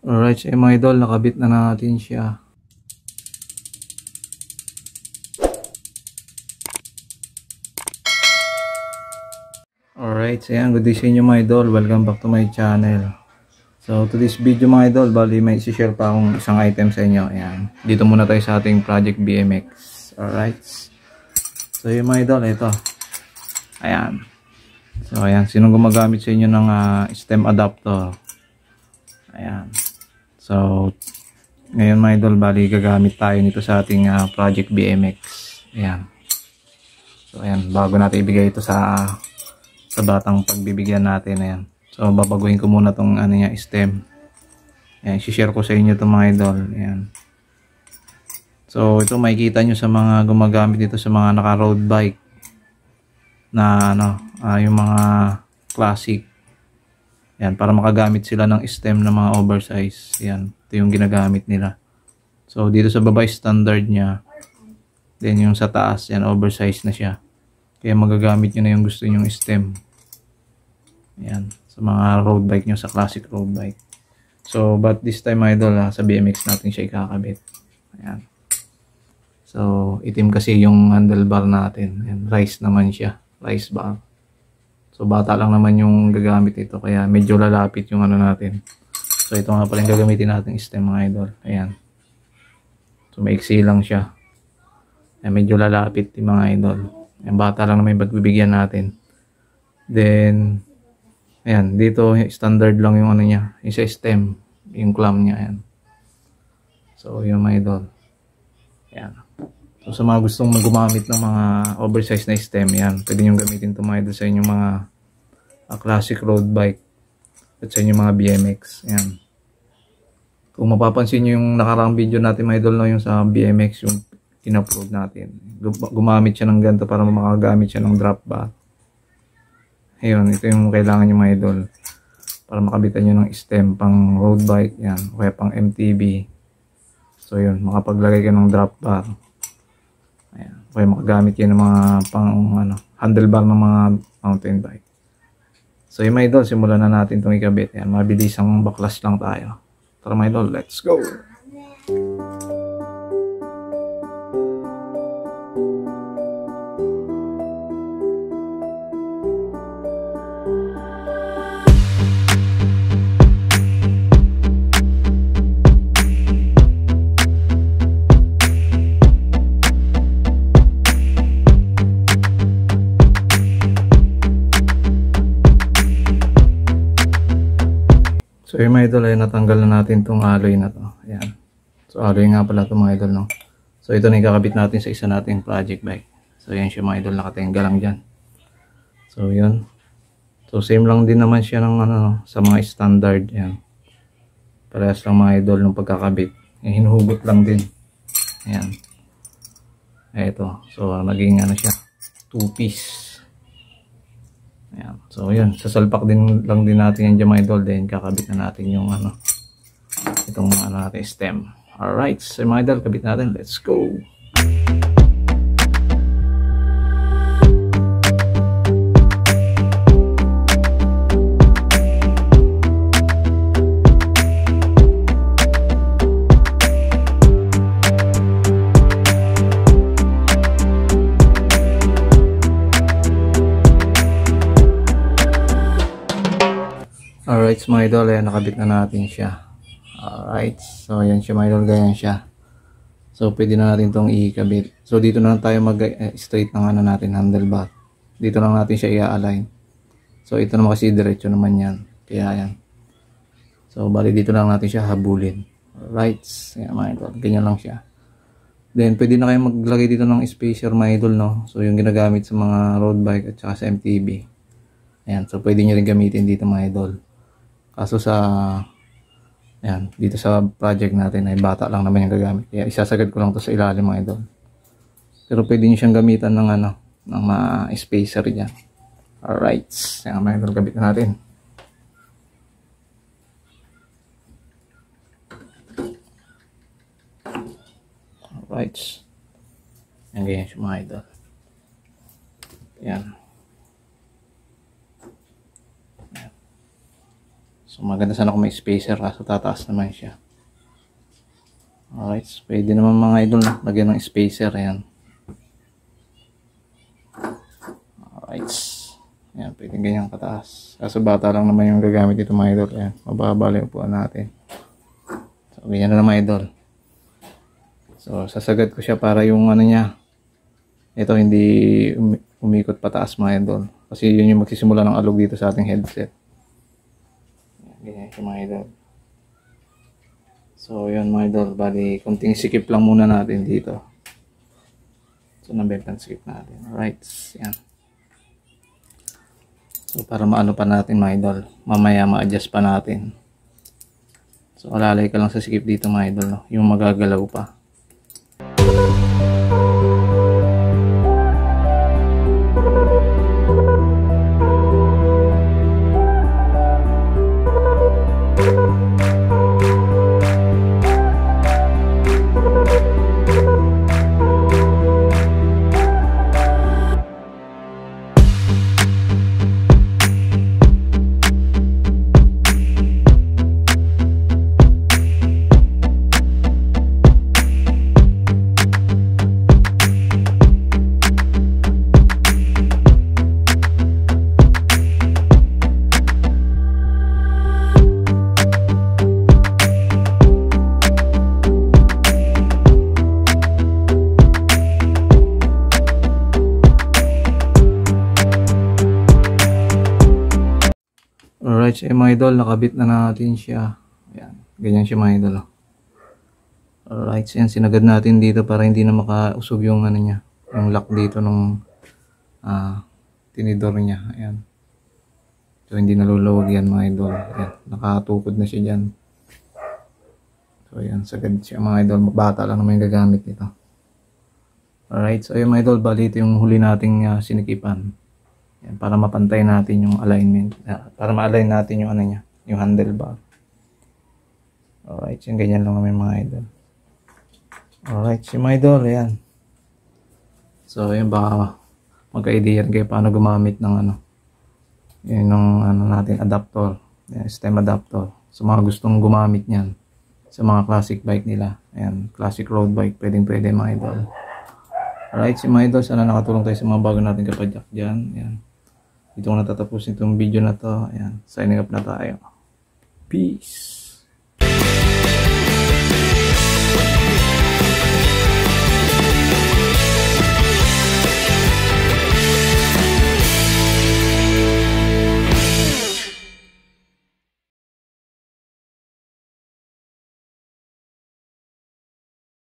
Alright, so mga idol, nakabit na natin siya. Alright, so yan, good day sa inyo mga idol. Welcome back to my channel. So to this video mga idol, bali may isi-share pa akong isang item sa inyo. Ayan, dito muna tayo sa ating Project BMX. Alright, so yung mga idol, ito. Ayan. So ayan, sinong gumagamit sa inyo ng stem adapter? Ayan. So ngayon mga idol, bali gagamit tayo nito sa ating Project BMX. Ayan. So ayan, bago natin ibigay ito sa batang pagbibigyan natin. Ayan. So babaguhin ko muna tong niya, stem. Ayan, i-share ko sa inyo itong mga idol. Ayan. So ito makikita nyo sa mga gumagamit dito sa mga naka-road bike na yung mga classic. Ayan, para makagamit sila ng stem na mga oversize. Ayan, ito yung ginagamit nila. So dito sa baba standard niya. Then yung sa taas, yan oversize na siya. Kaya magagamit nyo na yung gusto nyong stem. Ayan, sa mga road bike nyo, sa classic road bike. So, but this time idol, sa BMX natin siya ikakabit. Ayan. So, itim kasi yung handlebar natin. Ayan, rice naman siya. Rice bar. So, bata lang naman yung gagamit ito. Kaya medyo lalapit yung natin. So, ito nga pala yung gagamitin natin stem mga idol. Ayan. So, maiksi lang siya. Ayan, medyo lalapit yung mga idol. Ayan, bata lang naman yung pagbibigyan natin. Then, ayan, dito standard lang yung niya, yung sa stem, yung clamp niya, ayan. So, yung mga idol. Ayan. So, sa mga gustong gumamit ng mga oversized na stem, ayan, pwede nyo gamitin ito mga idol sa inyong mga classic road bike at sa inyong mga BMX. Ayan. Kung mapapansin nyo yung nakaraang video natin mga idol, yung sa BMX, yung in-upload natin. Gumamit siya ng ganito para makagamit siya ng drop bar. Ayun, ito yung kailangan nyo mga idol para makabitan nyo ng stem pang road bike, yan, o kaya pang MTB. So yun, makapaglagay ka ng drop bar. Ayan, o kaya makagamit kayo ng mga pang handlebar ng mga mountain bike. So yun mga idol, simulan na natin itong ikabit. Yan, mabilis ang baklas lang tayo. Tara mga idol, let's go! So yung mga idol, ay natanggal na natin itong alloy na to. Ayan. So alloy nga pala ito mga idol, no? So ito na ikakabit natin sa isa nating project bike. So yan siya mga idol, nakatingga lang dyan. So yun. So same lang din naman siya ng sa mga standard. Ayan. Parehas lang mga idol ng pagkakabit. Hinuhugot lang din. Ayan. Ito. So naging siya, 2-piece. Ayan. So yun, sasalpak din lang din natin yan dyan mga idol. Then kakabit na natin yung itong natin stem. Alright, so mga idol, kabit natin. Let's go! Alright mga idol, ayan, nakabit na natin siya. Alright, so ayan siya mga idol, ganyan siya. So pwede na natin itong ikabit. So dito na lang tayo mag-straight ng natin, handlebar. Dito lang natin siya i-align. So ito naman kasi diretso naman yan. Kaya ayan. So bali dito lang natin siya habulin. Alright, ayan mga idol, ganyan lang siya. Then pwede na kayo maglagay dito ng spacer mga idol, no? So yung ginagamit sa mga road bike at saka sa MTB. Ayan, so pwede nyo rin gamitin dito mga idol. Kaso ayan, dito sa project natin ay bata lang naman yung gagamit. Kaya isasagad ko lang to sa ilalim mga idol. Pero pwede nyo siyang gamitan ng ng mga spacer dyan. Alright, ayan mga idol, gabit na natin. Alright. Ayan, ganyan siya mga idol. Ayan. So So maganda sana kung may spacer, kaso tataas naman siya. Alright, so, pwede naman mga idol na lagyan ng spacer. Ayan. Alright. Ayan, pwede ganyan kataas. Kaso bata lang naman yung gagamit dito mga idol. Ayan, mababa lang yung upuan natin. So ganyan na mga idol. So sasagad ko siya para yung ano niya, ito hindi umikot pataas mga idol. Kasi yun yung magsisimula ng alog dito sa ating headset. Ganyan siya mga idol. So yun mga idol, bali kunting sikip lang muna natin dito. So nabempan sikip natin. Alright, yan. So para maano pa natin mga idol, mamaya ma-adjust pa natin. So alalay ka lang sa sikip dito mga idol, no? Yung magagalaw pa. Alright, so mga idol, nakabit na natin siya. Ayan, ganyan siya mga idol. Alright, so yan, sinagad natin dito para hindi na makausog yung ano niya, yung lock dito nung tinidor niya. Ayan. So hindi naluluwag yan mga idol. Ayan, nakatukod na siya dyan. So ayan, sagad siya mga idol. Bata lang naman yung gagamit nito. Alright, so ayan mga idol, bali ito yung huli nating sinikipan. Yan, para mapantay natin yung alignment, para ma-align natin yung ano niya, yung handlebar. Alright, yung ganyan lang naman mga idol. Alright, yung mga idol, ayan. So yun, baka magka-idea kayo paano gumamit ng ano, yun yung ano natin, adapter, yan, stem adapter. So mga gustong gumamit niyan sa mga classic bike nila, ayan, classic road bike, pwedeng pwede mga idol. Alright, yung mga idol, sana nakatulong tayo sa mga bago natin kapadyak dyan. Ayan. Dito ko natatapusin itong video na to. Ayan, signing up na tayo. Peace!